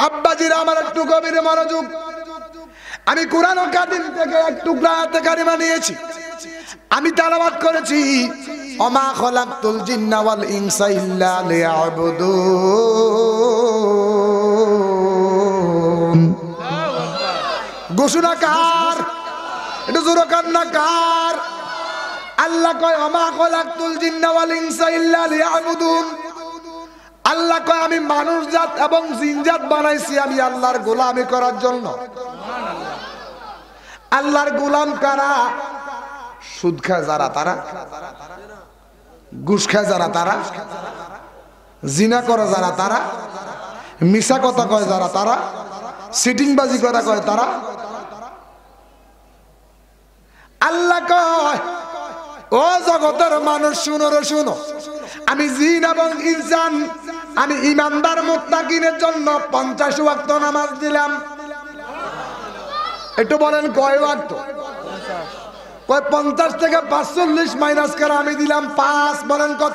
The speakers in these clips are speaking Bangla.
আব্বাজিরা আমার একটু গভীরে মনোযোগ। আমি কুরআন ও কাদিম থেকে এক টুকরা আয়াতে কারিমা নিয়েছি, আমি তেলাওয়াত করেছি, ওমা খলাকতুল জিন্না ওয়াল ইনসা ইল্লা লিয়াবুদুন। ঘোষণা কার? এটা জোরে কান্না কার? আল্লাহ কয় ওমা খলাকতুল জিন্না ওয়াল ইনসা ইল্লা লিয়াবুদুন। আল্লাহ কয় আমি মানুষ জাত এবং জিন জাত বানাইছি আমি আল্লাহর গোলামি করার জন্য। আল্লাহর গোলাম কারা? সুদ খায় যারা তারা, ঘুষ খায় যারা তারা, জিনা করে যারা তারা, মিশা কথা কয় যারা তারা, সিটিংবাজি করা কয় তারা। আল্লাহ কয় ও জগতের মানুষ শুনো রে শুনো, আমি জিন এবং ইনসান আমি ইমানদার মুত্তাকিনের জন্য 50 ওয়াক্ত নামাজ দিলাম। একটু বলেন কয় ওয়াক্ত? কয় 50 থেকে 45 মাইনাস করে আমি দিলাম 5। বলেন কত?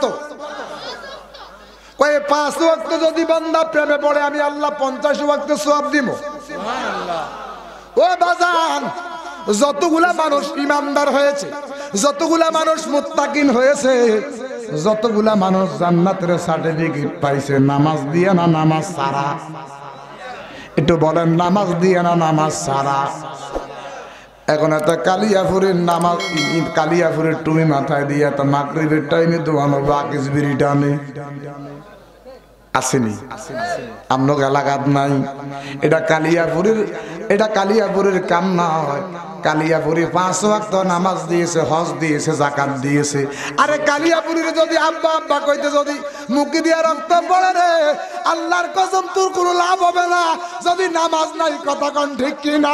কয় 5 ওয়াক্ত যদি বান্দা প্রেমে পড়ে আমি আল্লাহ 50 ওয়াক্ত সওয়াব দিব। সুবহানাল্লাহ। ও বাজান, যতগুলা মানুষ ইমানদার হয়েছে, যতগুলা মানুষ মুত্তাকিন হয়েছে, যতগুলা মানুষ জান্নাতের সার্টিফিকেট পাইছে, নামাজ দিয়ে না নামাজ ছাড়া? একটু বলেন নামাজ দিয়ে না নামাজ ছাড়া? এখন এত কালিয়াপুরের নামাজ, কালিয়াপুরের টুমি মাথায় দিয়ে এত মাগরিবের টাইমে দোয়ানো বাকিস বিড়িটা নেই আসেনি, আমনক এলাকাত নাই। এটা কালিয়াপুরের কাম না হয়। কালিয়াপুরে 5 ওয়াক্ত নামাজ দিয়েছে, হজ দিয়েছে, যাকাত দিয়েছে। আরে কালিয়াপুরের যদি আব্বা আব্বা কইতে যদি মুখে দিয়ে রক্ত পড়ে রে, আল্লাহর কসম তোর কোনো লাভ হবে না যদি নামাজ নাই। কথা কোন ঠিক কিনা?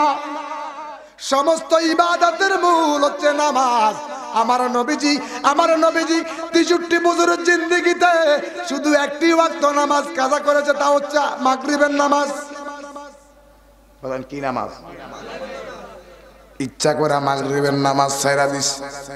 সমস্ত ইবাদতের মূল হচ্ছে নামাজ। আমার নবীজি 63 বছরের জিন্দেগিতে শুধু একটি ওয়াক্ত নামাজ কাজা করেছে, তা হচ্ছে মাগরিবের নামাজ। বলেন কি নামাজ? ইচ্ছা করে মাগরিবের নামাজ ছাইরা দিস।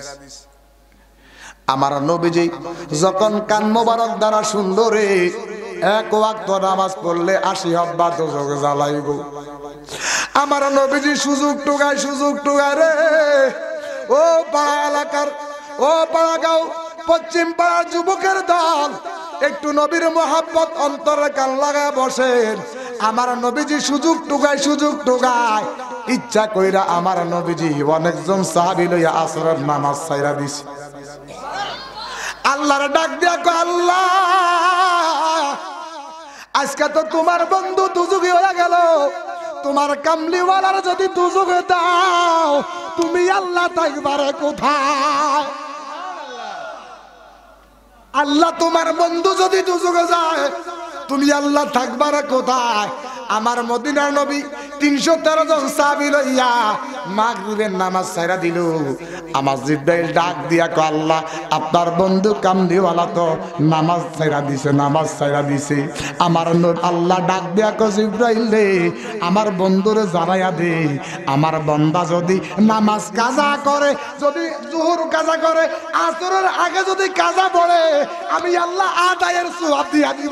আমার নবীজি যখন কান মোবারক দ্বারা সুন্দরে 1 ওয়াক্ত নামাজ পড়লে 80 হাব্বার দোজখে জ্বালাইব। আমার নবীজি সুযোগ টুকায় রে। ও পাড়া এলাকার, ও পাড়াগাঁও পশ্চিম পাড়ার যুবকের দল, একটু নবীর মোহাব্বত অন্তরে কান লাগায় বসেন। আমার নবীজি সুযোগ টুকায় ইচ্ছা কইরা আমার নবীজি অনেকজন সাহাবী লইয়া আসরের নামাজ ছাইরা দিছে। আল্লাহর ডাক দিয়া কয় আল্লাহ, আজকে তো তোমার বন্ধু দুজুগি হয়ে গেল, তোমার কামলিওয়ালার যদি দুজুগে দাও তুমি আল্লাহ থাকবারে কোথায়? আল্লাহ তোমার বন্ধু যদি দুজুগে যায় তুমি আল্লাহ থাকবারে কোথায়? আমার মদিনার নবী 313 জন সাহাবী লইয়া মাগরিবের নামাজ ছাইরা দিল। আমার জিব্রাইল ডাক দিয়া কয় আল্লাহ আপনার বন্ধু কামলিওয়ালা তো নামাজ ছাইরা দিছে। আমার আল্লাহ ডাক দিয়া কয় জিব্রাইল রে, আমার বন্ধুরে জানাইয়া দে, আমার বান্দা যদি নামাজ কাজা করে, যদি জোহর কাজা করে, আসরের আগে যদি কাজা পড়ে, আমি আল্লাহ আদায়ের সওয়াব দিয়া দিব।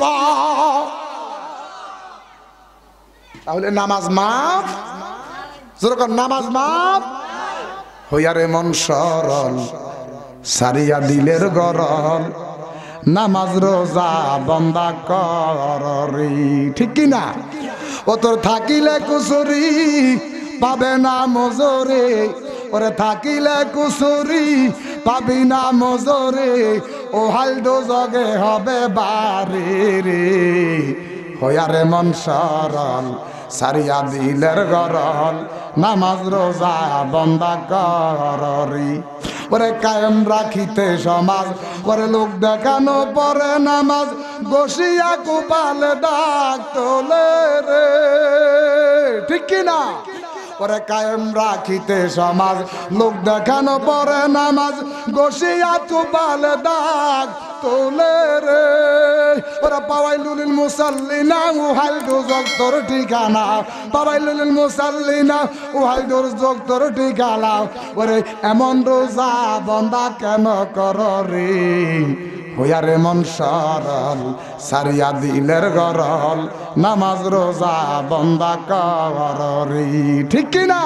তাহলে নামাজ মাফ, যেরকম নামাজ মাফ হইয়ারে মন সরল, সারিয়া দিলের গরল, নামাজ রোজা বন্দা কররি। ঠিক কিনা? ও তোর থাকিলে কুসুরি পাবে না মজরে, ওরে থাকিলে কুসুরি পাবি না মজরে, ও হাল দোজগে হবে বারে রে। হইয়ারে মন সরল, সারিয়া দিলের গরল, নামাজ রোজা বন্দা কররি। ওরে কায়েম রাখিতে সমাজ, ওরে লোক দেখানো পরে নামাজ, বসিয়া কুপালে ডাক তোলে রে। ঠিক কিনা? ওরে কায়েম রাখিতে সমাজ, লোক দেখানো পরে নামাজ, বসিয়া কুপালে ডাক তোলে রে। ওরা পাওয়াইলুল মুসাল্লিনা উহাল দুজক তোর ঠিকানা, পাওয়াইলুল মুসাল্লিনা উহাল দুজক তোর ঠিকানা। ওরে এমন রোজা বন্দা কেন কর রে, হইয়ারে মন সরল সারিয়া দিলের গরল নামাজ রোজা বন্দা কররি ঠিক কি না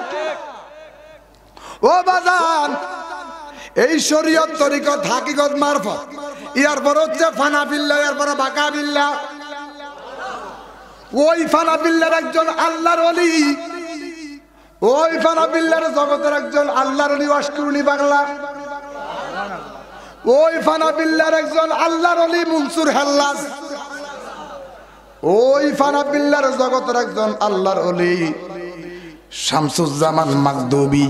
ও বাজান এই শরীয়ত তরিকত হাকিকত মারফত ইয়ার পর হচ্ছে ফানা বিল্লাহ ইয়ার পর বাঁকা বিল্লাহ ওই ফানা বিল্লাহর একজন আল্লাহর ওলি ওই ফানা বিল্লাহর জগতের একজন আল্লাহর ওলি ওয়াশকুরুনি বাংলা ওই ফানা বিল্লাহর একজন আল্লাহর ওলি মনসুর হাল্লাজ ওই ফানা বিল্লাহর জগতের একজন আল্লাহর ওলি শামসুজ্জামান মাগদুবি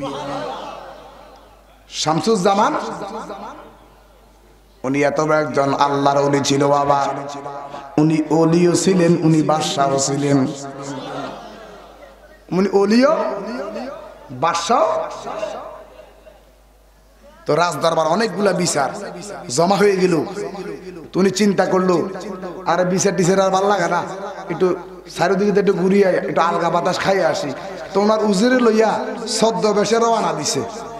শামসুজ্জামান উনি এত বড় একজন আল্লাহর ওলি ছিল বাবা উনি ওলিও ছিলেন উনি বাদশাও ছিলেন উনি ওলিও বাদশাও তো রাজদরবার অনেকগুলা বিচার জমা হয়ে গেল তুমি চিন্তা করলো আর বিচার টিচার আর ভালো লাগে না একটু চারিদিকে একটু ঘুরিয়ে একটু আলগা বাতাস খাইয়ে আসি তো ওনার উজিরে লইয়া ছদ্মবেশে রওনা দিছে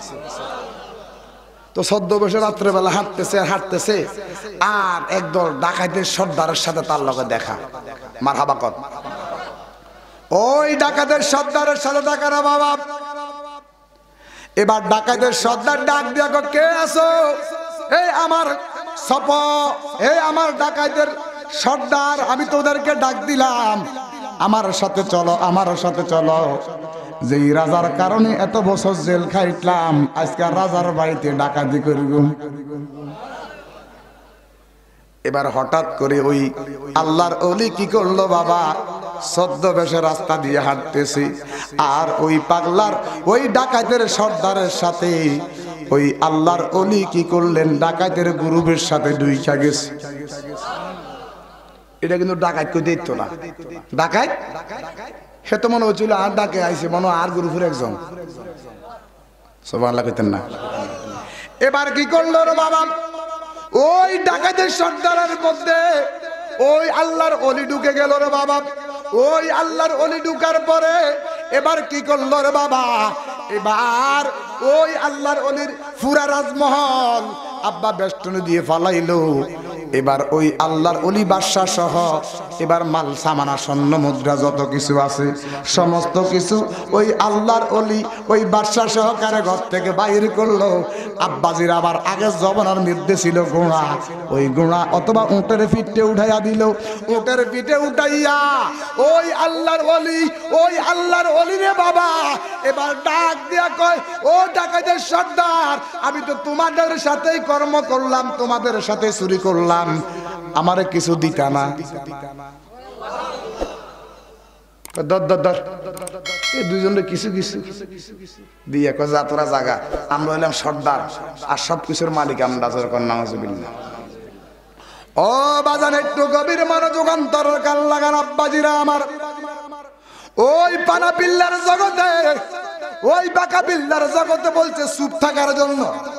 তো ছদ্মবেশে রাত্রেবেলা হাঁটতেছে হাঁটতেছে আর একদল ডাকাতের সর্দারের সাথে তার লগে দেখা মারহাবা কর ওই ডাকাতের সর্দারের সাথে দেখা না বাবা এবার ডাকাতের সর্দার ডাক দিয়া কে আছো এই আমার সপ এই আমার ডাকাতের সর্দার আমি তোদেরকে ডাক দিলাম আমার সাথে চলো আমার সাথে চলো যেই রাজার কারণে এত বছর জেল খাইলাম আজকে রাজার বাড়িতে ডাকাতি করব এবার হঠাৎ করে ওই আল্লাহর ওলি কি করলো বাবা ছদ্মবেশে রাস্তা দিয়ে হাঁটতেছে আর ওই পাগলার ওই ডাকাতের সর্দারের সাথে ওই আল্লাহর ওলি কি করলেন ডাকাতের গ্রুপের সাথে দুইটা গেছে এটা কিন্তু ডাকাত কই দিত না ডাকাত সে তো মনে হচ্ছিল আর ডাকে আইছে মনে আর গ্রুপের একজন সুবহানাল্লাহ কইতেন না এবার কি করলো রে বাবা ওই ডাকাতের সর্দারের মধ্যে ওই আল্লাহর ওলি ঢুকে গেল রে বাবা ওই আল্লাহর ওলি ঢুকার পরে এবার কি করলো রে বাবা এবার ওই আল্লাহর ওলির পুরা রাজমহল আব্বা বেষ্টনী দিয়ে ফালাইলো এবার ওই আল্লাহর ওলি বাদশা সহ এবার মাল সামানা স্বর্ণ মুদ্রা যত কিছু আছে সমস্ত কিছু ওই আল্লাহর ওলি ওই বাদশা সহকারে ঘর থেকে বাইর করলো আব্বাজির আবার আগে জবানার মধ্যে ছিল ঘোড়া ওই ঘোড়া অথবা উটের পিঠে উঠাইয়া দিল উটের পিঠে উঠাইয়া ওই আল্লাহর ওলি রে বাবা এবার ডাক দিয়া কয় ও ডাকাতের সর্দার আমি তো তোমাদের সাথেই কর্ম করলাম তোমাদের সাথে চুরি করলাম আমারে কিছু দিতা না দুইজনের কিছু কিছু দিয়ে যা তোরা জাগা আমরা হইলাম সর্দার আর সবকিছুর মালিক আমরা নাউজুবিল্লাহ ও বাজান একটু গভীর মনোযোগ অন্তরের কান লাগান আব্বাজিরা আমার ওই পানা বিল্লার জগতে ওই বাঁকা বিল্লার জগতে বলছে চুপ থাকার জন্য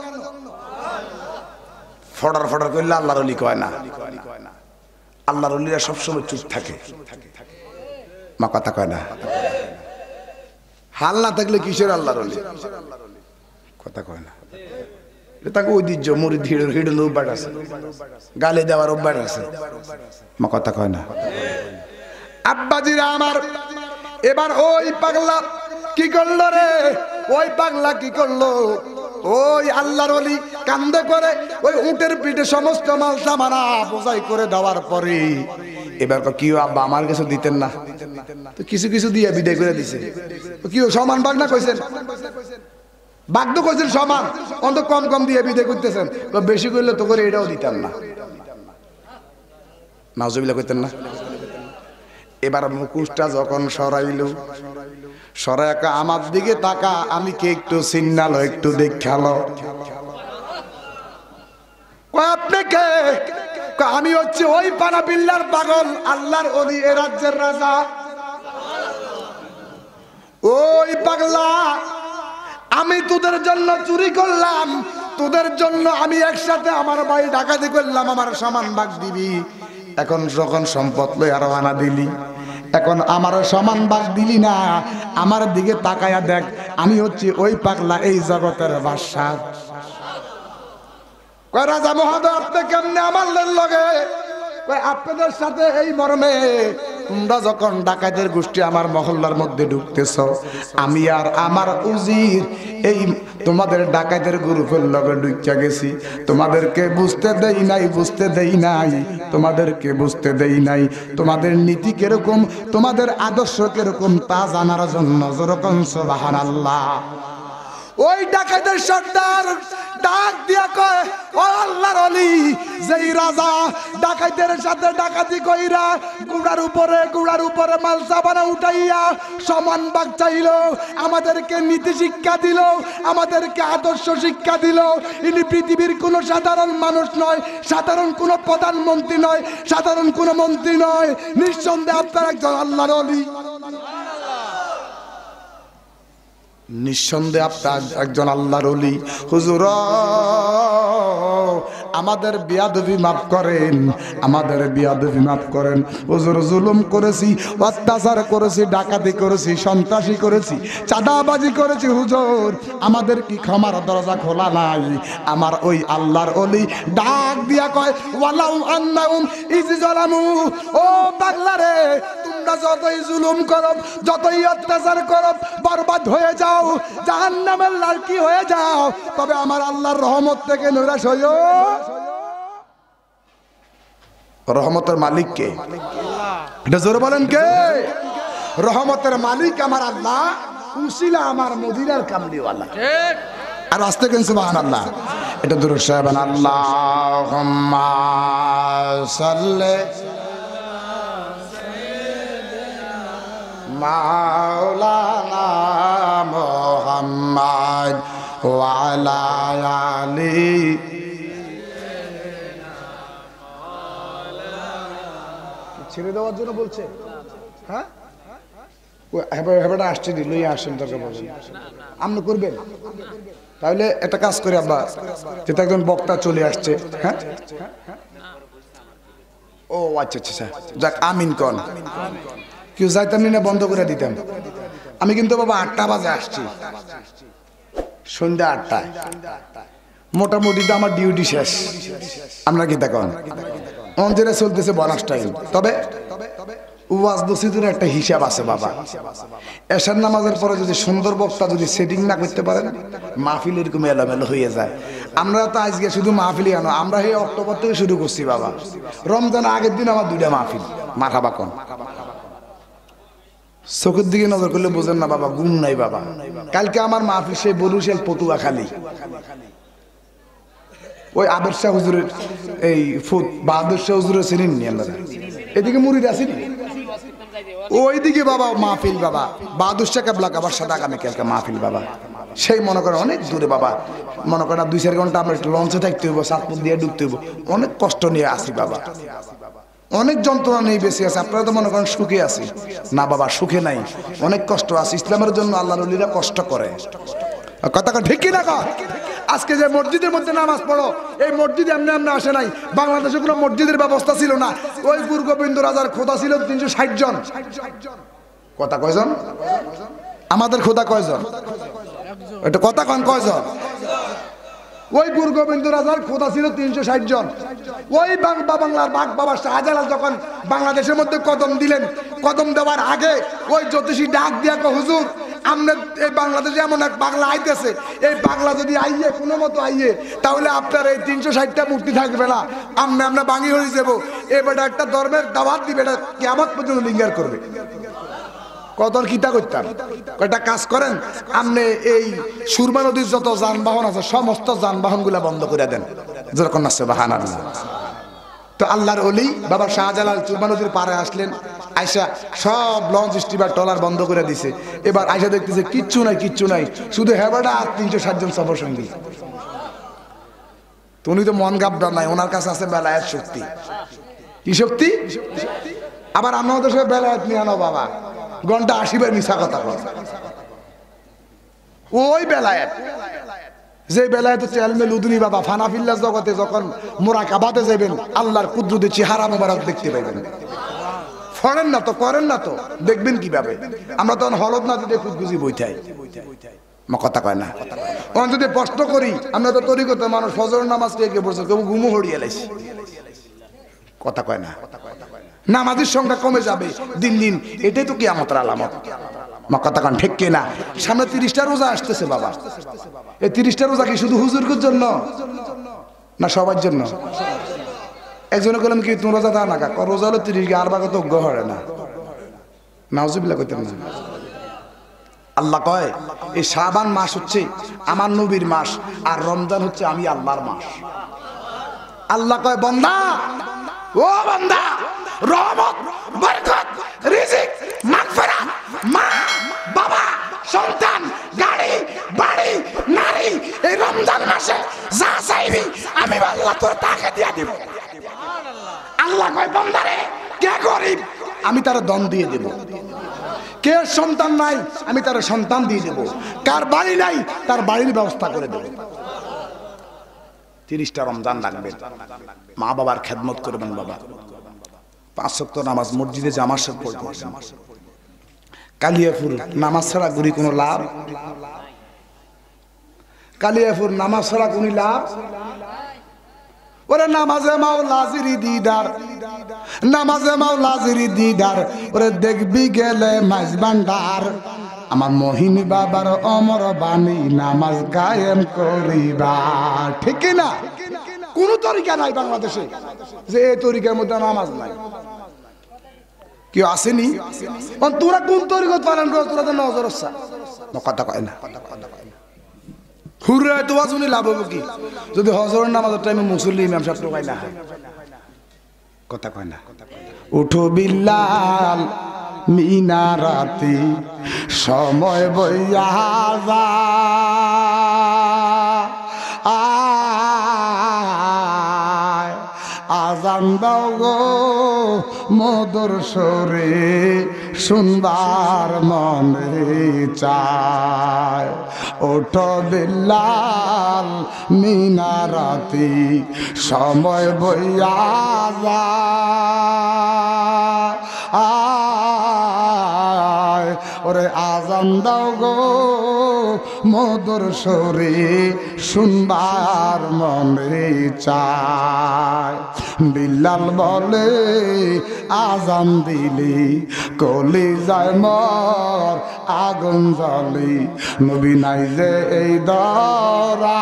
ফডর ফডর করলে আল্লাহর ওলি কয় না আল্লাহর ওলিরা সবসময় চুপ থাকে মা কথা কয় না হাল না থাকলে কিসের আল্লাহর ওলি কথা কয় না তাকে ঐতিহ্য মুড়ি হিডুন অভ্যাস আছে গালি দেওয়ার অভ্যাস আছে মা কথা কয় না আব্বাজিরা আমার এবার ওই পাগলা কি করলো রে ওই পাগলা কি করলো ওই আল্লাহর ওলি কান্দে করে ওই উটের পিঠে সমস্ত মাল সামানা বোঝাই করে দেওয়ার পরে এবার কি আব্বা আমার কাছে দিতেন না তো কিছু কিছু দিয়ে বিদায় করে দিছে কি সমান ভাগ না কইছেন ভাগ তো কইছেন সমান অন্ত কম কম দিয়ে বিদায় করতেছেন বেশি করলে তো করে এটাও দিতেন না নাউজুবিল্লাহ কইতেন না এবার মুখোশটা যখন সরাইলো সরাইকা আমার দিকে তাকা আমি কে একটু সিগনাল একটু দেখালো আপনি কে আমি হচ্ছে ওই পানা বিল্লার পাগল আল্লাহর ওলি এ রাজ্যের রাজা ওই পাগলা আমি তোদের জন্য চুরি করলাম তোদের জন্য আমি একসাথে আমার বাড়ি ডাকাতি করলাম আমার সমান ভাগ দিবি এখন যখন সম্পদ লই আরো আনা দিলি এখন আমার সমান ভাগ দিলি না আমার দিকে তাকায়া দেখ আমি হচ্ছে ওই পাগলা এই জগতের বাদশা কয় রাজা মহোদয় আপনি কেমনে আমার লগে? কয় আপনাদের সাথে এই মর্মে, তোমরা যখন ডাকাতের গোষ্ঠী আমার মহল্লার মধ্যে ঢুকতেছ, আমি আর আমার উজির এই তোমাদের ডাকাতের গ্রুপের লগে ঢুকিয়া গেছি। তোমাদেরকে বুঝতে দেই নাই, বুঝতে দেই নাই, তোমাদেরকে বুঝতে দেই নাই। তোমাদের নীতি কিরকম, তোমাদের আদর্শ কিরকম তা জানার জন্য যেরকম সুবহানাল্লাহ। ওই ডাকাতের সর্দার ডাক দিয়া কয়, ও আল্লাহর ওলি, যেই রাজা ডাকাতের সাথে ডাকাতি কইরা গুড়ার উপরে মাল সাবানা উঠাইয়া সমান ভাগ চাইল, আমাদেরকে নীতি শিক্ষা দিল, আমাদেরকে আদর্শ শিক্ষা দিল, ইনি পৃথিবীর কোনো সাধারণ মানুষ নয়, সাধারণ কোনো প্রধানমন্ত্রী নয়, সাধারণ কোনো মন্ত্রী নয়, নিঃসন্দেহে আপনার একজন আল্লাহর ওলি। নিঃসন্দেহে আপনার একজন আল্লাহর ওলি। হুজুর আমাদের বিয়াদবি মাফ করেন, আমাদের বিয়াদবি মাফ করেন। হুজুর জুলুম করেছি, অত্যাচার করেছি, ডাকাতি করেছি, সন্ত্রাসী করেছি, চাঁদাবাজি করেছি, হুজুর আমাদের কি ক্ষমার দরজা খোলা নাই? আমার ওই আল্লাহর ওলি ডাক দিয়া কয়, ওয়ালাউ আন্নাহুম ইজ জালামু, ও বাংলারে তোমরা যতই জুলুম করো, যতই অত্যাচার করো, বরবাদ হয়ে যাও, জাহান্নামের লালকি হয়ে যাও, তবে আমার আল্লাহর রহমত থেকে নিরাশ হইও। রহমতের মালিক কে? এটা জোরে বলেন কে? রহমতের মালিক আমার আল্লাহ, উসিলা আমার মদিনার কামলিওয়ালা। ঠিক। আর আস্তে কেন সুবহানাল্লাহ। এটা দুরূদ সাহেব, আল্লাহুম্মা সাল্লি মাওলানা মুহাম্মদ ওয়া আলা আলি। ছেড়ে দেওয়ার জন্য বলছে? হ্যাঁ, হেবাটা আসছে, লইয়া আসেন, তোকে বলছেন আপনি করবেন। তাহলে একটা কাজ করে আব্বা, যেটা একজন বক্তা চলে আসছে। হ্যাঁ, ও আচ্ছা আচ্ছা, যাক আমিন কন। কেউ যাইতাম না, বন্ধ করে দিতাম। আমি কিন্তু বাবা 8টা বাজে আসছি, সন্ধ্যা 8টায়, মোটামুটি তো আমার ডিউটি শেষ। আমরা কি দেখুন অঞ্জনে চলতেছে বোনাস টাইম। তবে ওয়াজ নসিহতের একটা হিসাব আছে বাবা। এশার নামাজের পরে যদি সুন্দর বক্তা যদি সেটিং না করতে পারেন, মাহফিল এরকম এলোমেলো হয়ে যায়। আমরা তো আজকে শুধু মাহফিলই আনো, আমরা এই অক্টোবর থেকে শুরু করছি বাবা। রমজান আগের দিন আমার 2টা মাহফিল। মারহাবা কোন চোখের দিকে নজর করলে বোঝেন না বাবা, ঘুম নাই বাবা। কালকে আমার মাহফিল সেই বরিশাল পটুয়াখালী, ওই আদর্শ হুজুরের এই ফুট বাহাদুর শাহ হুজুরের চিনেন নি আপনারা? এদিকে মুরিদ আছেন, ওইদিকে বাবা মাহফিল বাবা। বাহাদুর শাহ কেবলা কাবার সাথে আগামী কালকে মাহফিল বাবা। সেই মনে করেন অনেক দূরে বাবা, মনে করেন 2-4 ঘন্টা আমরা লঞ্চে থাকতে হইব, সাতপুর দিয়ে ঢুকতে হইব, অনেক কষ্ট নিয়ে আসি বাবা, অনেক যন্ত্রণা নিয়ে বেশি আছে। আপনারা তো মনে করেন সুখে আছি, না বাবা সুখে নাই, অনেক কষ্ট আছে। ইসলামের জন্য আল্লাহর ওলিরা কষ্ট করে, কথা ঠিক কি না? আজকে যে মসজিদের মধ্যে নামাজ পড়ো, এই মসজিদে এমনি এমনি আসে নাই। বাংলাদেশে কোনো মসজিদের ব্যবস্থা ছিল না। ওই গুরু গোবিন্দ রাজার খোদা ছিল 360 জন। কথা কয়জন? আমাদের খোদা কয়জন? এটা কথা কন কয়জন? ওই গুরু গোবিন্দ রাজার খোদা ছিল 360 জন। ওই বাংলার বাঘ বাবা শাহজালাল যখন বাংলাদেশের মধ্যে কদম দিলেন, কদম দেওয়ার আগে ওই জ্যোতিষী ডাক দিয়া কো, হুজুর আপনার এই বাংলাদেশে এমন এক পাগলা আইতেছে, এই পাগলা যদি আইয়ে কোনো মতো আইয়ে, তাহলে আপনার এই 360টা মূর্তি থাকবে না, আমরা বাঙি হয়ে যাবো। এবার একটা ধর্মের দাওয়াত দিবে, এটা কিয়ামত পর্যন্ত লিঙ্গার করবে। কদর কিতা করতাম, কয়টা কাজ করেন, আপনি এই সুরমা নদীর যত যানবাহন আছে সমস্ত যানবাহন গুলা বন্ধ করে দেন, যেরকম আছে বাহানা। তো আল্লাহর ওলি বাবা শাহজালাল সুরমা নদীর পাড়ে আসলেন, আয়সা সব লঞ্চ স্টিমার ট্রলার বন্ধ করে দিছে। এবার আয়সা দেখতেছে কিচ্ছু নাই, কিচ্ছু নাই, শুধু হেবাটা আর 360 জন সফর সঙ্গী। তো উনি তো মন গাবড়া নাই, ওনার কাছে আছে বেলায়েত শক্তি। কি শক্তি? আবার আমাদের সঙ্গে বেলায়েত নিয়ে আনো বাবা, ঘন্টা 80 বার মিশা কথা বল। ওই বেলায়েত, যে বেলায়েত হচ্ছে এলমে লুদুনি বাবা। ফানাফিল্লাহ জগতে যখন মুরাকাবাতে যাবেন, আল্লাহর কুদরতি চেহারা মোবারক দেখতে পাইবেন। ফরেন না তো, করেন না তো, দেখবেন কিভাবে? আমরা তখন হলদ না দিতে খুদগুজি বইটাই। কথা কয় না। তখন যদি প্রশ্ন করি, আমরা তো তরিকত মানুষ, ফজর নামাজ কে পড়ছে, কেউ ঘুমো হড়িয়ে লাইছি, কথা কয় না। নামাজের সংখ্যা কমে যাবে দিন দিন, এটাই তো কিয়ামতের আলামত। কথা কন ঠিক কিনা? সামনে 30টা রোজা আসতেছে বাবা, এই 30টা রোজা কি শুধু হুজুরদের জন্য না সবার জন্য? একজনে বললাম কি তুমি রোজা দাও না, রোজা হলো 30, আর বাকি তো গহরে না, নাউজুবিল্লাহ কইতেন না। আল্লাহ কয় এই শাবান মাস হচ্ছে আমার নবীর মাস, আর রমজান হচ্ছে আমি আল্লাহর মাস। আল্লাহ কয় বান্দা, ও বান্দা, রহমত, বরকত, রিজিক, মাগফিরাত, মা বাবা, সন্তান, গাড়ি বাড়ি, নারী, এই রমজান মাসে যা চাইবি আমি আল্লাহ তোর তাকে দিয়া দেব। আল্লাহ কয় বান্দারে, কে গরিব আমি তার দন দিয়ে দেব, কে সন্তান নাই আমি তার সন্তান দিয়ে দেব, কার বাড়ি নাই তার বাড়ির ব্যবস্থা করে দেব। 30টা রমজান লাগবে, মা বাবার খেদমত করবেন বাবা, 5 ওয়াক্ত নামাজ মসজিদে জামার সাথে পড়বেন। কালিয়াপুর নামাজ ছাড়া গুরি কোনো লাভ? কালিয়াপুর নামাজ ছাড়া কোন লাভ? ওরে নামাজে মাওলাজিরি দিদার, নামাজে মাওলাজিরি দিদার, ওরে দেখবি গেলে মাঝ ভান্ডার। আমার মহিন বাবার অমর বাণী নামাজ কায়েম করিবা। ঠিক না? কোন তরিকা নাই বাংলাদেশে যে এই তরিকার মধ্যে নামাজ নাই। কেউ আসেনি? তোরা কোন তরিকত পালন করো? তোরা তো নজর হচ্ছে কথা কয় না। হুররা তো শুনি লাভ হবো কি যদি হজরের নামাজের টাইমে মুসল্লি ইমাম সাহেব টোকাই না হয়? কথা কয় না। উঠো বিল্লাল মিনারাতি সময় বইয়া যা, আজান দাও গো মধুর সুরে সুন্দর মনে চায়। ওঠো বিল্লাল মিনারাতি সময় বইয়া যায়, ওরে আজান দাও গো মধুর সুরে সুন্দর মনে চায়। বিল্লাল বলে আজান দিলি কলি যায় মর আগুন জ্বলি, নবী নাই যে এই দরা,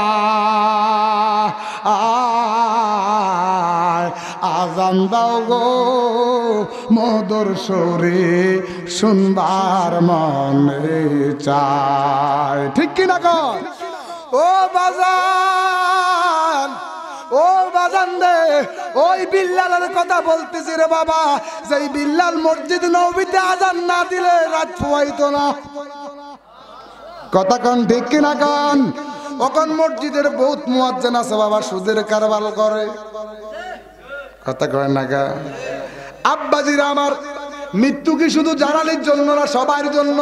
আজান দাও গো মধুর সুরে সুন্দর মনে চায়। ঠিক কিনা কর? ও বাজান, ও বাজান রে, ওই বিল্লালের কথা বলতেছি রে বাবা, যেই বিল্লাল মসজিদ নববীতে আজান না দিলে রাত পোয়াইতো না। কথা কন ঠিক কিনা কন? ওখান মসজিদের বহুত মুয়াজ্জিন আছে বাবা, সুদের কারবার করে। কথা কয় না গা? আব্বাজিরা আমার, মৃত্যু কি শুধু জানালির জন্য না, সবার জন্য।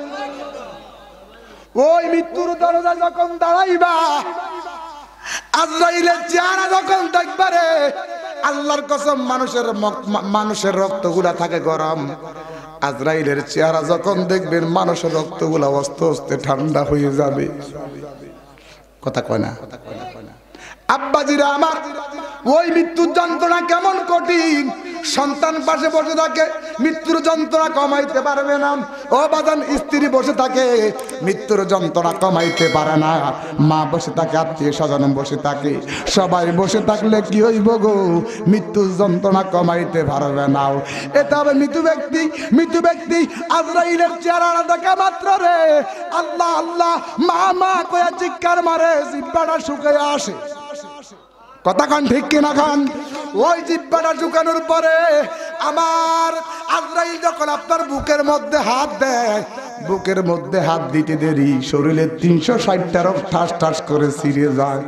ওই মৃত্যুর দরজা যখন দাঁড়াইবা, আজরাইলের চেহারা যখন দেখবারে, আল্লাহর কসম মানুষের রক্তগুলা থাকে গরম, আজরাইলের চেহারা যখন দেখবেন মানুষের রক্তগুলা আস্তে আস্তে ঠান্ডা হয়ে যাবে। কথা কয় না? আব্বাজিরা আমার, ওই মৃত্যুর যন্ত্রণা কেমন কঠিন। সন্তান পাশে বসে থাকে, মৃত্যুর যন্ত্রণা কমাইতে পারবে না। ও বাজান, স্ত্রী বসে থাকে, মৃত্যুর যন্ত্রণা কমাইতে পারে না। মা বসে থাকে, আত্মীয় স্বজন বসে থাকে, সবাই বসে থাকলে কি হইব গো? মৃত্যুর যন্ত্রণা কমাইতে পারবে না। এটা হবে মৃত্যু ব্যক্তি আজরাইলের চেহারা দেখা মাত্র রে আল্লাহ আল্লাহ মা মা কয়া চিৎকার মারে, জিহ্বাটা শুকিয়ে আসে। কথা কান ঠিক কিনা খান? ওই জিহ্বাটা শুকানোর পরে আমার আজরাইল যখন আপনার বুকের মধ্যে হাত দেয়, বুকের মধ্যে হাত দিতে দেরি শরীরে 360টা রোগ ঠাস ঠাস করে ছিঁড়ে যায়।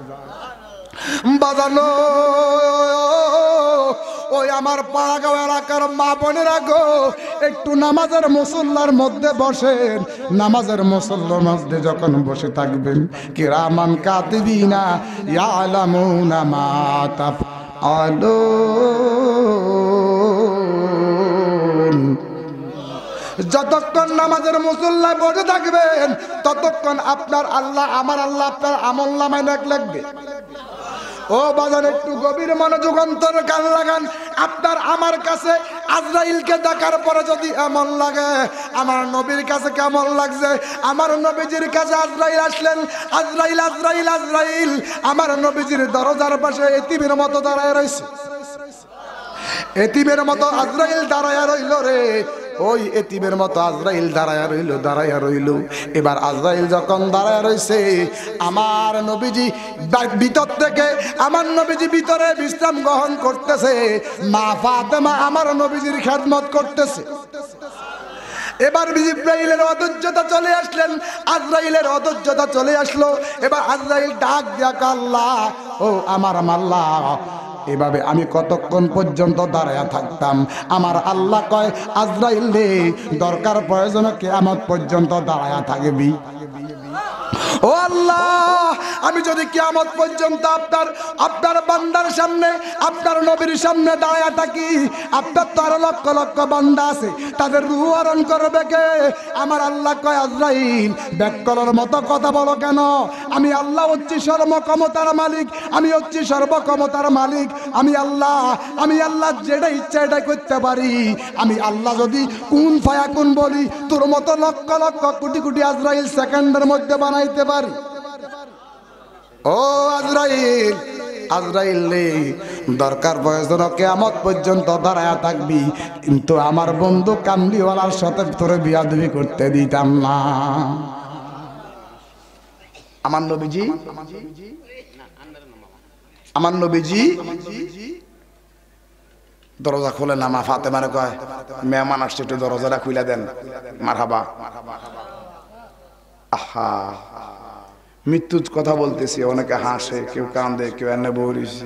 বাজানো ওই আমার পাড়াগাঁও এলাকার মা বোনেরা গো, একটু নামাজের মুসল্লার মধ্যে বসেন। নামাজের মুসল্লার মধ্যে যখন বসে থাকবেন, কিরামান কাতিবিনা ইয়ালামুনা মা তাফআলুন, যতক্ষণ নামাজের মুসল্লায় বসে থাকবেন ততক্ষণ আপনার আল্লাহ আমার আল্লাহ আপনার আমলনামায় লিখবে। ও বাজার একটু গভীর মনোযোগ অন্তরে কান লাগান। আপনার আমার কাছে আজরাইলকে দেখার পরে যদি এমন লাগে আমার নবীর কাছে কেমন লাগছে, আমার নবীজির কাছে আজরাইল আসলেন, আজরাইল আজরাইল আজরাইল আমার নবীজির দরজার পাশে এতিমের মতো দাঁড়ায় রইছে। এতিমের মতো আজরাইল দাঁড়ায় রইল রে, ওই এতিমের মতো আজরাইল দাঁড়ায়া রইল। এবার আজরাইল যখন দাঁড়ায়া রইছে আমার নবীজি ভিতর থেকে আমার নবীজি ভিতরে বিশ্রাম গ্রহণ করতেছে, মা ফাতেমা আমার নবীজির খেদমত করতেছে। এবার জিবরাইলের অধৈর্যতা চলে আসলেন, আজরাইলের অধৈর্যতা চলে আসলো। এবার আজরাইল ডাক দিয়া আল্লাহ, ও আমার আল্লাহ, এভাবে আমি কতক্ষণ পর্যন্ত দাঁড়ায়া থাকতাম? আমার আল্লাহ কয়, আজরাইল রে, দরকার প্রয়োজনে কিয়ামত পর্যন্ত দাঁড়ায়া থাকবি। ও আল্লাহ, আমি যদি কিয়ামত পর্যন্ত আপনার বান্দার সামনে আপনার নবীর সামনে দাঁড়ায়া থাকি, আপনার তো আরো লক্ষ লক্ষ বান্দা আছে, তাদের রূহ হরণ করবে কে? আমার আল্লাহ কয়, আজরাইল ব্যাককলের মতো কথা বলো কেন? আমি আল্লাহ হচ্ছি সর্বক্ষমতার মালিক, আমি হচ্ছি সর্বক্ষমতার মালিক, আমি আল্লাহ যেটা ইচ্ছা এটাই করতে পারি। আমি আল্লাহ যদি কুন ফায়াকুন বলি, তোর মতো লক্ষ লক্ষ কোটি কোটি আজরাইল সেকেন্ডের মধ্যে বানাইতে পারি। ও আজরাইল, আজরাইল রে, দরকার প্রয়োজন কিয়ামত পর্যন্ত দাঁড়ায়া থাকবি, কিন্তু আমার বন্ধু কামলিওয়ালার সাথে তোরে বিয়াদবি করতে দিতাম না। আমার নবীজি দরজা খোলে না, মা ফাতেমারে কয়, মেহমান আসছে, একটু দরজাটা খুলে দেন। মারহাবা। আহা, মৃত্যুর কথা বলতেছি, অনেকে হাসে, কেউ কান্দে, কেউ এনে বলিছে।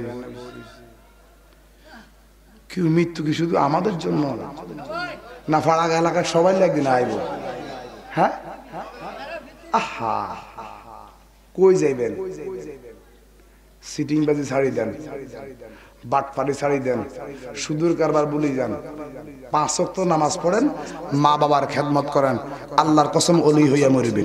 কেউ মৃত্যু কি শুধু আমাদের জন্য না, পাড়া এলাকার সবাই একদিন আইব। হ্যাঁ, আহা, কই যাইবেন? সিটিং বাজি ছাড়ি দেন, বাটপাড়ি ছাড়ি দেন, সুদূর কারবার বলি যান, 5 ওয়াক্ত নামাজ পড়েন, মা বাবার খেদমত করেন, আল্লাহর কসম ওলি হইয়া মরিবেন।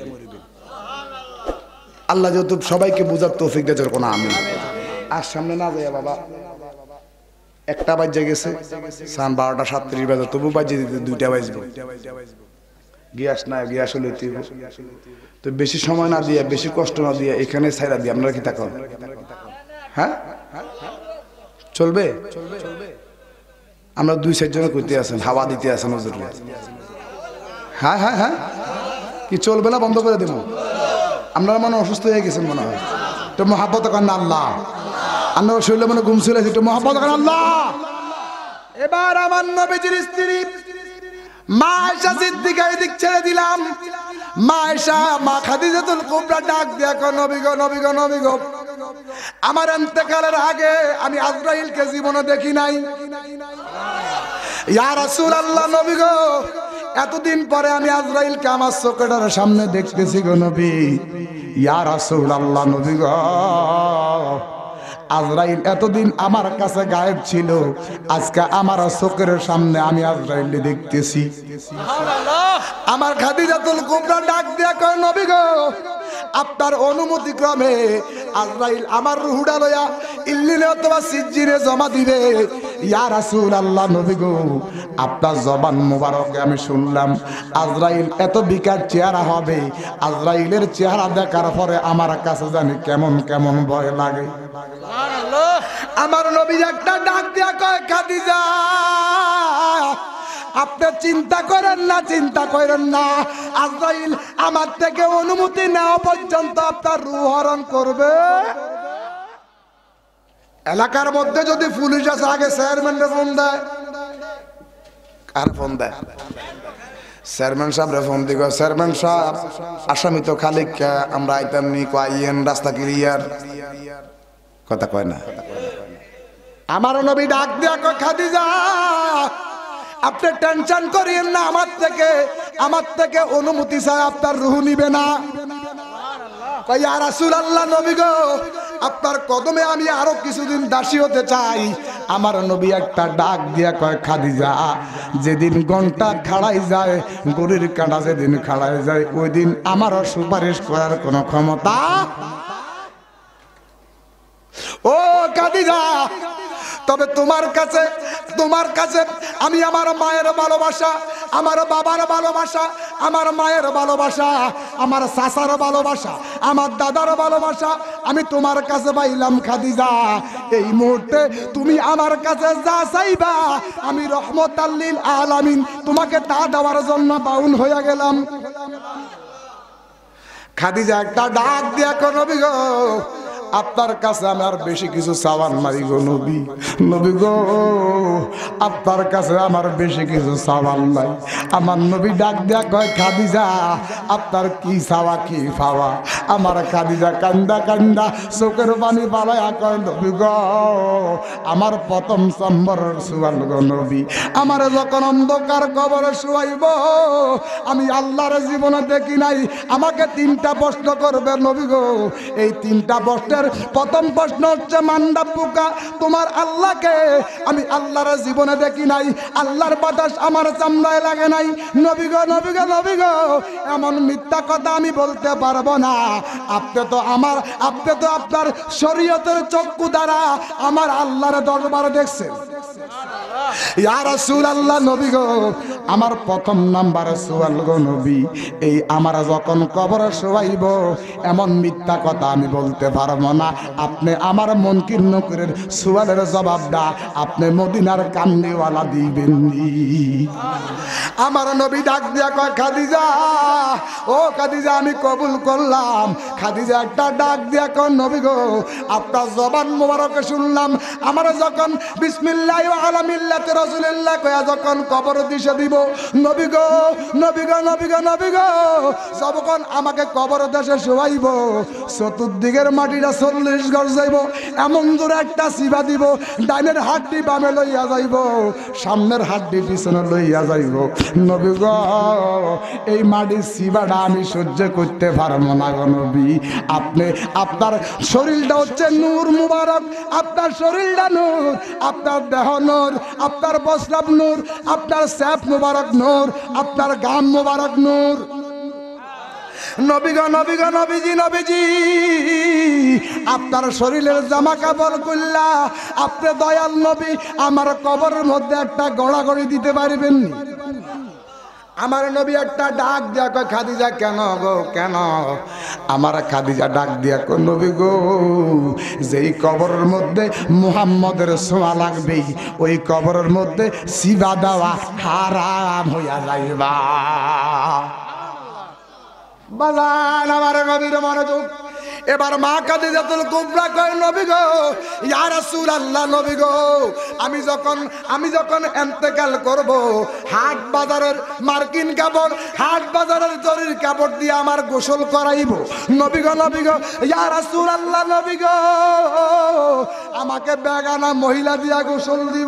আল্লাহ যেহেতু সবাইকে বুঝার তৌফিক দেয়, কোনো আমি আর সামনে না যাই বাবা, 1টা বাজে গেছে, সান 12টা 37 বাজে, তবু বাজে দিতে 2টা বাজবে। গ্যাস না, গ্যাস হলে তো বেশি সময় না দিয়ে, বেশি কষ্ট না দিয়ে এখানে ছাইরা দিয়ে আপনারা কি থাকুন? হ্যাঁ, চলবে? আমরা 2-4 জন করতে আছেন, হাওয়া দিতে আছেন হুজুর। হ্যাঁ হ্যাঁ হ্যাঁ, কি চলবে না? বন্ধ করে দেব? আপনারা মনে অসুস্থ হয়ে গেছেন মনে হয়, তো মহাব্বত করেন আল্লাহ। আপনার শরীরে মনে ঘুম ছিল, একটু মহাব্বত করেন আল্লাহ। এবার আমার নবীজির স্ত্রী মা আয়েশা সিদ্দিকা এদিক ছেড়ে দিলাম। মা আয়েশা, মা খাদিজাতুল কুবরা ডাক দিয়া কয়, নবী গো, নবী গো, নবী গো, আমার ইন্তেকালের আগে আমি আজরাইলকে জীবনে দেখি নাই। ইয়া রাসূলুল্লাহ, নবী গো, এতদিন পরে আমি আজরাইলকে আমার চোখের সামনে দেখতেছি গো নবী। ইয়া রাসূলুল্লাহ, নবী গো, আজরাইল এতদিন আমার কাছে গায়েব ছিল, আজকে আমার চোখের সামনে আমি আজরাইল দেখতেছি। আমার খাদিজাতুল কুবরা ডাক দিয়া কয়, নবী গো, আপনার অনুমতি ক্রমে আজরাইল আমার রূহটা লইয়া ইল্লিনে অথবা সিজ্জিনে জমা দিবে। ইয়া রাসূলুল্লাহ, নবী গো, আপনার জবান মোবারকে আমি শুনলাম আজরাইল এত বিকার চেহারা হবে। আজরাইলের চেহারা দেখার পরে আমার কাছে জানি কেমন কেমন ভয় লাগে। আমার নবী একটা ডাক দিয়া কয়, খাদিজা, আপনি চিন্তা করেন না, চিন্তা করেন না, আজরাইল আমার থেকে অনুমতি নেওয়া পর্যন্ত আপনার রূহ হরণ করবে। এলাকার মধ্যে যদি পুলিশ আছে, আগে চেয়ারম্যানরে ফোন দেয়। কার ফোন দেয়? চেয়ারম্যান সাহেবরে ফোন দিগ, চেয়ারম্যান সাহেব, আসামি তো খালি, আমরা আইতাম নি, কয়েন রাস্তা ক্লিয়ার, কথা কয় না। আমার নবী ডাক দিয়া কয়, খাদিজা, আপনি টেনশন করিয়েন না, আমার থেকে অনুমতি চাই আপনার রূহ নিবে না। কয়, ইয়া রাসূলুল্লাহ, নবী গো, আপনার কদমে আমি আরো কিছুদিন দাসী হতে চাই। আমার নবী একটা ডাক দিয়া কয়, খাদিজা, যেদিন ঘন্টা খাড়াই যায়, গরুর কাঁটা যেদিন খাড়াই যায়, ওই দিন আমারও সুপারিশ করার কোনো ক্ষমতা। ও খাদিজা, তবে তোমার কাছে আমি আমার মায়ের ভালোবাসা, আমার বাবার ভালোবাসা, আমার মায়ের ভালোবাসা, আমার চাচার ভালোবাসা, আমার দাদার ভালোবাসা আমি তোমার কাছে পাইলাম খাদিজা। এই মুহূর্তে তুমি আমার কাছে যা চাইবা আমি রহমতাল লিল আলামিন তোমাকে তা দেওয়ার জন্য বাউন হয়ে গেলাম। খাদিজা একটা ডাক দিয়া কো, নবী গো, আপনার কাছে আমি আর বেশি কিছু চাওয়ার নাই গো নবী। নবী গো, আপনার কাছে আমার বেশি কিছু চাওয়ার নাই। আমার নবী ডাক দেয়া কয়, খাদিজা, আপনার কি চাওয়া কি পাওয়া? আমার খাদিজা কান্দা কান্দা চোখের পানি পালাইয়া কয়, নবী গো, আমার প্রথম সম্বরের সুয়াল গো নবী। আমার যখন অন্ধকার কবরে শুয়াইব, আমি আল্লাহর জীবনে দেখি নাই, আমাকে তিনটা প্রশ্ন করবে নবী গো। এই তিনটা প্রশ্নের প্রথম প্রশ্ন হচ্ছে, মান্ডা পোকা, তোমার আল্লাহকে আমি আল্লাহর জীবনে দেখি নাই, আল্লাহর বাতাস আমার চামড়ায় লাগে নাই। নবী গো, নবী গো, নবী গো, এমন মিথ্যা কথা আমি বলতে পারবো না। আপনি তো আপনার শরীয়তের চক্ষু দ্বারা আমার আল্লাহর দরবার দেখছেন। ইয়া রাসূলুল্লাহ, নবী গো, আমার প্রথম নাম্বার সুয়াল গো নবী, এই আমার যখন কবরে শোয়াইব, এমন মিথ্যা কথা আমি বলতে পারবো না। আপনি আমার মুনকির নকিরের সুয়ালের জবাবটা আপনি মদিনার কামলিওয়ালা দিবেন। আমার নবী ডাক দিয়া কয়, খাদিজা, ও খাদিজা, আমি কবুল করলাম। খাদিজা একটা ডাক দিয়া কয়, নবী গো, আপনার জবান মোবারকে শুনলাম। আমার যখন বিসমিল্লাহি ওয়া আলা মিল্লাতি রাসূলিল্লাহ কয়া যখন কবর দিশে দিব, নবী গো, নবী গো, নবী গো, নবী গো, যখন আমাকে কবর দেশে শোয়াইব, চতুর্দিকের মাটিটা 40 গজ যাইব, এমন জোরে একটা সিবা দিব, ডাইনের হাড্ডি বামে লইয়া যাইব, সামনের হাড্ডি পিছনে লইয়া যাইব। নবী গো, এই মাটির সিবাটা আমি সহ্য করতে পারবো না গো নবী। আপনার শরীরটা হচ্ছে নূর মুবারক, আপনার শরীরটা নূর, আপনার দেহ নূর, আপনার বস্ত্রাব নূর, আপনার স্যাপ মুবারক নূর, আপনার গাম মুবারক নূর। নবী গো, নবী গো, নবীজি, নবীজি, আপনার শরীরের জামা কাপড় খুললা আপনি দয়াল নবী আমার কবরের মধ্যে একটা গড়াগড়ি দিতে পারবেন? আমার নবী একটা ডাক দিয়া কয়, খাদিজা, কেন গো, কেন? আমার খাদিজা ডাক দিয়া কয়, নবী গো, যেই কবরের মধ্যে মুহাম্মদের ছোঁয়া লাগবে, ওই কবরের মধ্যে সিবা দেওয়া হারাম হইয়া যাইবা। বাজান আমার নবীর মনোযোগ। এবার মা খাদিজাতুল কুবরা কয়, নবী গো, ইয়া রাসূলুল্লাহ, নবী গো, আমি যখন ইন্তেকাল করব, হাট বাজারের মার্কিন কাপড়, হাট বাজারের জরির কাপড় দিয়ে আমার গোসল করাইব। নবী গো, নবী গো, ইয়া রাসূলুল্লাহ, নবী গো, আমাকে বেগানা মহিলা দিয়া গোসল দিব।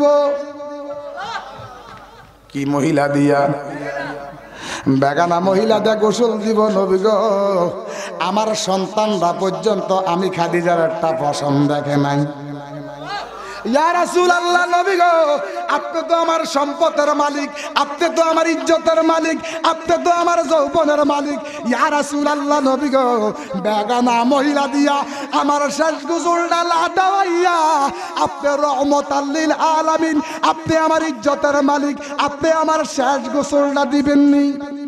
কি মহিলা দিয়া? বেগানা মহিলা দিয়ে গোসল দিব। নবী গো, আমার সন্তানরা পর্যন্ত আমি খাদিজার একটা পছন্দ দেখে নাই। ইয়া রাসূলুল্লাহ, নবী গো, আপনি তো আমার সম্পদের মালিক, আপনি তো আমার ইজ্জতের মালিক, আপনি তো আমার যৌবনের মালিক। ইয়া রাসূলুল্লাহ, নবী গো, বেগানা মহিলা দিয়া আমার শেষ গোসলটা লাটাইয়া আপনি রহমতাল লিল আলামিন, আপনি আমার ইজ্জতের মালিক, আপনি আমার শেষ গোসলটা দিবেননি?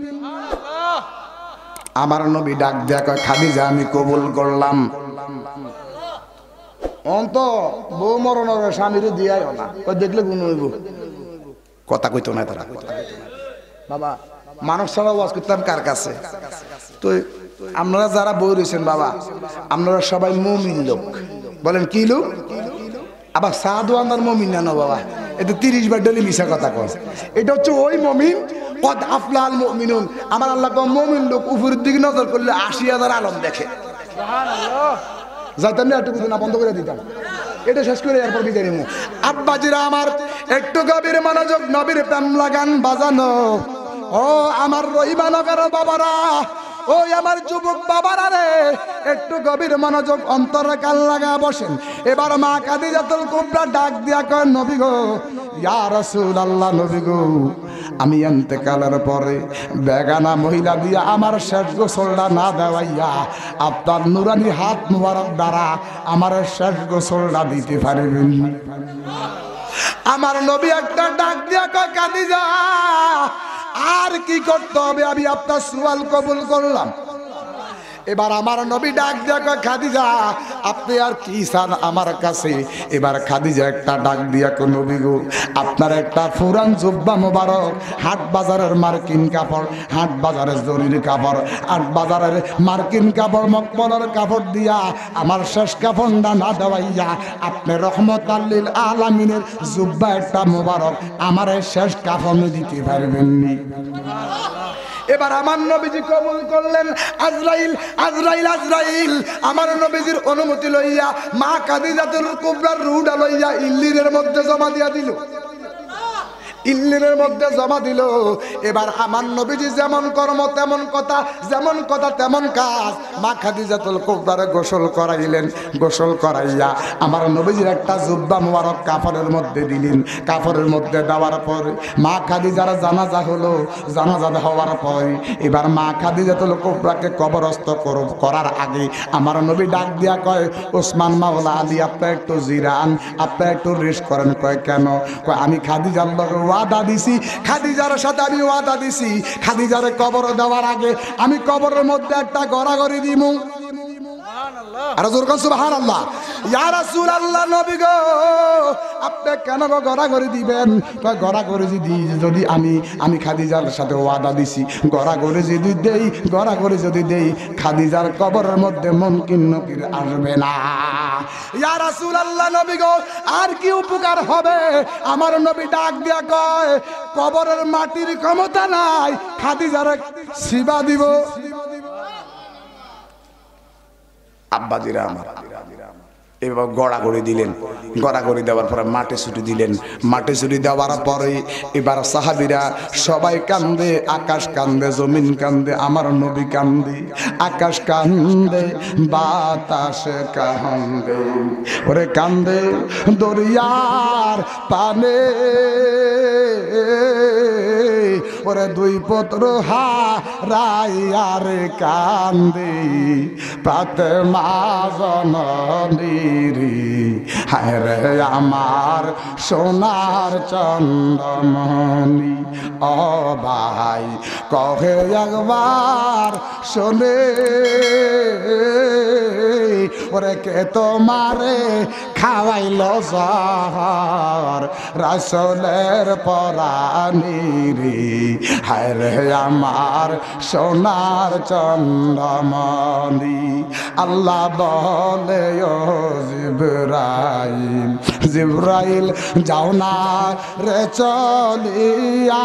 আমার নবী ডাক দিয়া কয়, খাদিজা, আমি কবুল করলাম। অন্ত বউ মরণের স্বামীরে দিয়াইও না, দেখলে গুণ হইব। কথা কইতো না তারা। বাবা, মানুষ ছাড়া ওয়াজ করতাম কার কাছে? তো আপনারা যারা বউ রয়েছেন বাবা, আপনারা সবাই মুমিন লোক। বলেন কি লোক? আবার সাধু আন্দার মুমিন না বাবা, এটা 30 বার ডেলি মিশা কথা কয়। এটা হচ্ছে ওই মুমিন, কদ আফলাল মুমিনুন। আমার আল্লাহ মুমিন লোক উপরের দিকে নজর করলে 80,000 আলম দেখে। সুবহানাল্লাহ। যাইতাম না, একটু না বন্ধ করে দিতাম, এটা শেষ করে এরপর বিদায় নিব। আব্বাজিরা আমার, একটু গভীর মনোযোগ, নবীর প্রেম লাগান বাজানো। ও আমার রহিমানগর বাবারা, ও ওই আমার যুবক বাবারা রে, একটু গভীর মনোযোগ অন্তরে কান লাগা বসেন। এবার মা খাদিজাতুল কুবরা ডাক দিয়া কয়, নবী গো, ইয়া রাসূলুল্লাহ, নবী গো, আমি ইন্তেকালের পরে বেগানা মহিলা দিয়া আমার শেষ গোসলটা না দেওয়াইয়া আপনার নুরানি হাত মুবারক দ্বারা আমার শেষ গোসলটা দিতে পারবেন? আমার নবী একটা ডাক দিয়া কয়, খাদিজা, আর কি করতে হবে? আমি আপনার সুয়াল কবুল করলাম। এবার আমার নবী ডাক দিয়া কয়, খাদিজা, আপনি আর কি চান আমার কাছে? এবার খাদিজা একটা ডাক দিয়া কয়, নবী গো, আপনার একটা পুরান জুব্বা মোবারক, হাট বাজারের মার্কিন কাপড়, হাট বাজারের জরির কাপড়, হাট বাজারের মার্কিন কাপড়, মকমলের কাপড় দিয়া আমার শেষ কাফনটা না দেওয়াইয়া আপনি রহমতাল লিল আলামিনের জুব্বা একটা মোবারক আমার শেষ কাফন দিতে পারবেননি? এবার আমার নবীজি কবুল করলেন। আজরাইল আজরাইল আজরাইল আমার নবীজির অনুমতি লইয়া মা খাদিজাতুল কুবরার রূহটা লইয়া ইল্লিনের মধ্যে জমা দিয়া দিল, ইল্লিনের মধ্যে জমা দিল। এবার আমার নবীজি যেমন কর্ম তেমন কথা, যেমন কথা তেমন কাজ। মা খাদিজাতুল কুবরারে গোসল করাইলেন, গোসল করাইয়া আমার নবীজির একটা জুব্বা মোবারক কাপড়ের মধ্যে দিলেন। কাপড়ের মধ্যে দেওয়ার পর মা খাদিজার জানাজা হলো। জানাজা হওয়ার পর এবার মা খাদিজাতুল কুবরাকে কবরস্থ করার আগে আমার নবী ডাক দিয়া কয়, ওসমান মাওলা আলী, আপনি একটু জিরান, আপনি একটু রেস্ট করেন। কয় কেন? কয় আমি খাদিজার লগে ওয়াদা দিছি, খাদিজার সাথে আমি ওয়াদা দিছি, খাদিজারে কবর দেওয়ার আগে আমি কবরের মধ্যে একটা গড়াগড়ি দিমু। আর জোর করে সুবহানাল্লাহ। ইয়া রাসূলুল্লাহ, নবী গো, আপনি কেন গড়াগড়ি দিবেন? কয় গড়াগড়ি যদি আমি খাদিজার সাথে ওয়াদা দিছি, গড়াগড়ি যদি দেই খাদিজার কবরের মধ্যে মুনকির নকির আসবে না। ইয়া রাসূলুল্লাহ, নবী গো, আর কি উপকার হবে? আমার নবী ডাক দিয়া কয়, কবরের মাটির ক্ষমতা নাই, খাদিজারে সিবা দিব। আব্বাজিরা আমার এবার গড়াগড়ি দিলেন। গড়াগড়ি দেওয়ার পরে মাটি ছুটি দিলেন। মাটি ছুটি দেওয়ার পরে এবার সাহাবীরা সবাই কান্দে, আকাশ কান্দে, জমিন কান্দে, আমার নবী কান্দে। আকাশ কান্দে, বাতাস কান্দে, ওরে কান্দে দরিয়ার পানে, ওরে দুই পুত্র হারাইয়ার কান্দে ফাতেমা জননী। হায় রে আমার সোনার চন্দ্রমণি, ও ভাই কহে একবার শোনে, ওরে কে তোমারে খাওয়াইল জহর রাসূলের পরানি রে। হায় রে আমার সোনার চন্দ্রমণি। আল্লাহ বলে, ও জিবরাইল, জিবরাইল যাও না রে চলিয়া,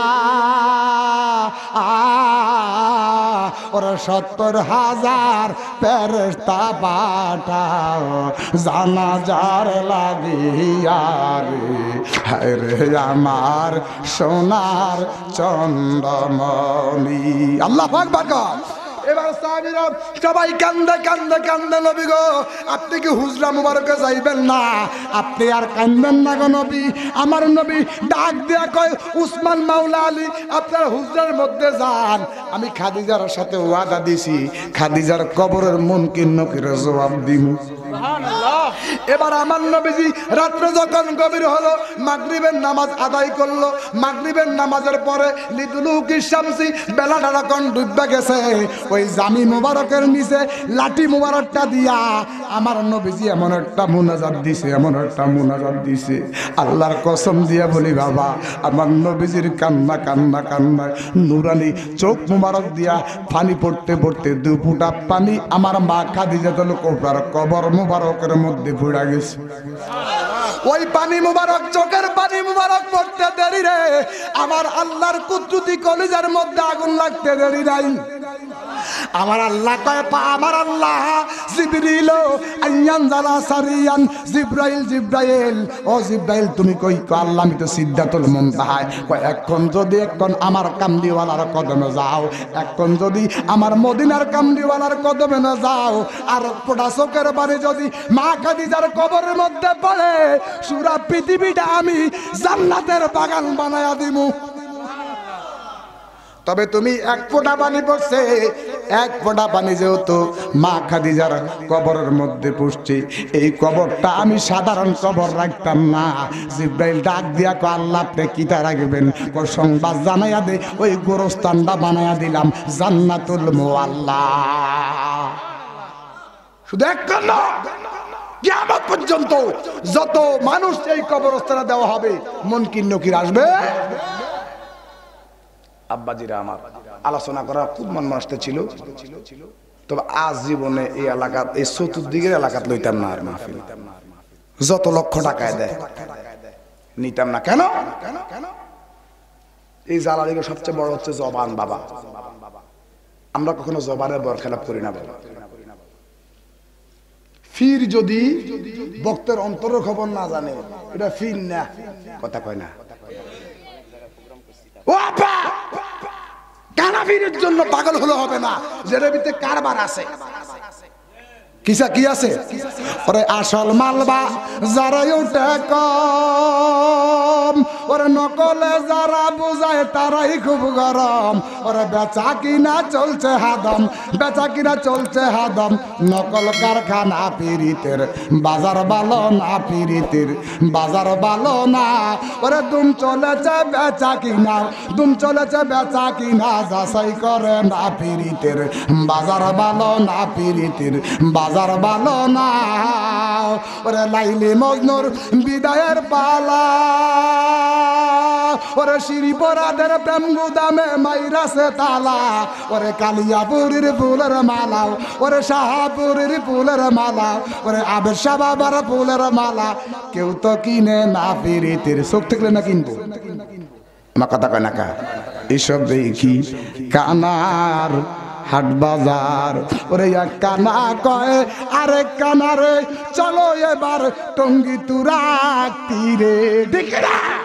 ওরা ৭০,০০০ ফেরেশতা পাঠাও জানাজার লাগিয়া রে। হায় রে আমার সোনার চন্দ্রমণি। আল্লাহু আকবার। এবার সাহাবীরা সবাই কান্দে কান্দে কান্দে, নবী গো, আপনি কি হুজরা মুবারকে যাইবেন না? আপনি আর কান্দেন না গো নবী। আমার নবী ডাক দিয়া কয়, উসমান মাওলা আলী, আপনার হুজরার মধ্যে যান, আমি খাদিজার সাথে ওয়াদা দিছি, খাদিজার কবরের মুনকির নকির জবাব দিমু। এবার আমার নবীজি রাত্রে যখন গভীর হলো, মাগরিবের নামাজ আদায় করলো। মাগরিবের নামাজের পরে লিদুলুকি শামসি, বেলাটা যখন ডুববে গেছে, ওই জামি মুবারকের নিচে লাঠি মুবারকটা দিয়া আমার নবীজি এমন একটা মুনাজাত দিছে, এমন একটা মুনাজাত দিছে, আল্লাহর কসম দিয়া বলি বাবা, আমার নবীজির কান্না কান্না কান্না নুরানি চোখ মুবারক দিয়া পানি পড়তে পড়তে দু ফুটা পানি আমার মা খাদিজাতুল কুবরার কবর মুবারকের মধ্যে পড়ে গেছে। ওই পানি মুবারক, চোখের পানি মুবারক পড়তে দেরি রে, আমার আল্লাহর কুদরতি কলিজার মধ্যে আগুন লাগতে দেরি নাই। আমার আল্লাহ কয় আমার আল্লাহ জিবরিল আইয়ানজালা সারিয়ান জিব্রাইল ও জিব্রাইল তুমি কই? কয় আল্লাহ আমি তো সিদরাতুল মুনতাহায়। কয় এখন যদি এখন আমার কামলিওয়ালার কদমে যাও, এখন যদি আমার মদিনার কামলিওয়ালার কদমে না যাও, আর পোড়া চোখের বাড়ি যদি মা খাদিজার কবরের মধ্যে পড়ে, সুরা পৃথিবীটা আমি জান্নাতের বাগান বানায়া দিমু। তবে তুমি এক ফোঁটা পানি পড়ছে, এক ফোঁটা পানি যেহেতু মা খাদিজার কবরের মধ্যে পড়ছে, এই কবরটা আমি সাধারণ কবর রাখতাম না। জিব্রাইল ডাক দিয়া কয় আল্লাহ আপনি কিটা রাখবেন? কয় সংবাদ জানাইয়া দে, ওই গোরস্থানটা বানাইয়া দিলাম জান্নাতুল মুআল্লা। শুধু একটা না, কিয়ামত পর্যন্ত যত মানুষ এই কবরস্থানে দেওয়া হবে, মুনকির নকির আসবে। আব্বাজিরা আমার আলোচনা করার খুব মন নষ্ট ছিল, তবে আজ জীবনে এই এলাকা, এই চতুর্দিকের এলাকা লইতাম না আর মাহফিল। যত লক্ষ টাকায় দেয় নিতাম না। কেন? এই জ্বালাদিকে সবচেয়ে বড় হচ্ছে জবান। বাবা আমরা কখনো জবানের বরখেলাপ করি না। বাবা ফির যদি বক্তের অন্তরের খবর না জানে, এটা ফির না, কথা কয় না। ও আপা কানাফিরের জন্য পাগল হলে হবে না, যেটার ভিতরে কারবার আছে। কিসা কি আছে? ওরে আসল মালবা যারা উঠে কম, ওরে নকলে যারা বুঝায় তারাই খুব গরম। ওরে বেচা কিনা চলছে হাদম, বেচা কিনা চলছে হাদম। নকল কারখানা পিরিতের বাজার ভালো না, পিরিতের বাজার ভালো না। ওরে দুম চলেছে বেচা কিনা, দুম চলেছে বেচা কিনা, যাচাই করে না পিরিতের বাজার ভালো না, পিরিতের বাজার ভালো না। ওরে লাইলি মজনুর বিদায়ের পালা, ওরে শ্রীপরাদের প্রেম গুদামে মাইরাছে তালা। ওরে কালিয়াপুরের ফুলের মালা, ওরে শাহপুরের ফুলের মালা, ওরে আবের শাহ বাবার ফুলের মালা, কেউ তো কিনে না পিরিতের। চোখ থাকলে না কিনবো, আমার কথা কয় না কা? এইসব দেখি কানার হাট বাজার। ওরে এক কানা কয় আরেক কানারে, চলো এবার টঙ্গী তুরাগ তীরে। ঠিক না?